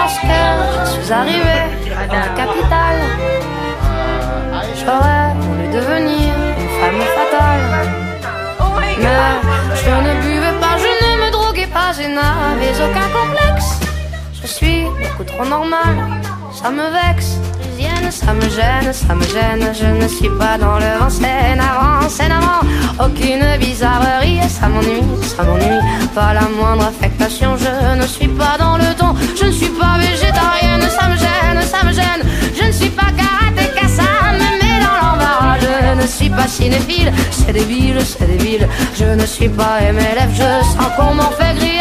lorsque je suis arrivée dans la capitale. J'aurais voulu devenir une femme fatale. Mais je ne buvais pas, je ne me droguais pas, je n'avais aucun complexe. Je suis beaucoup trop normale, ça me vexe. Ça me gêne, ça me gêne, je ne suis pas dans le vent, c'est navrant, aucune bizarrerie, ça m'ennuie, pas la moindre affectation, je ne suis pas dans le ton, je ne suis pas végétarienne, ça me gêne, je ne suis pas karatéka, ça me met dans l'embarras, je ne suis pas cinéphile, c'est débile, je ne suis pas MLF, je sens qu'on m'en fait griller.